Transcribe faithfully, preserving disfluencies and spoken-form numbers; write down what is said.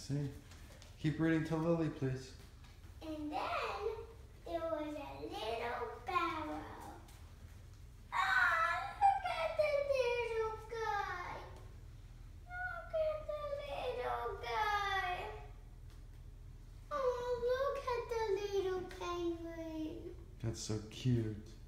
see. Keep reading to Lily, please. And then there was a little barrel. Ah, look at the little guy. Look at the little guy. Oh, look at the little penguin. That's so cute.